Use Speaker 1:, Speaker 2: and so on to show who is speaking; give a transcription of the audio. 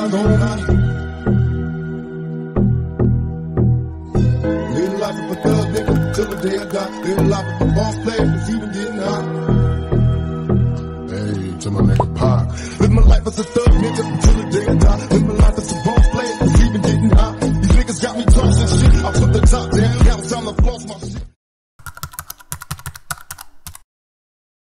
Speaker 1: eyes on me. Live life of a thug nigga till the day I die. Live life of a boss player that's even getting high. Hey, to my nigga Pac. Live my life as a thug nigga till the day I die. Live my life as a boss player that's even getting high. These niggas got me tossing shit. I put the top down, now it's time to floss my shit.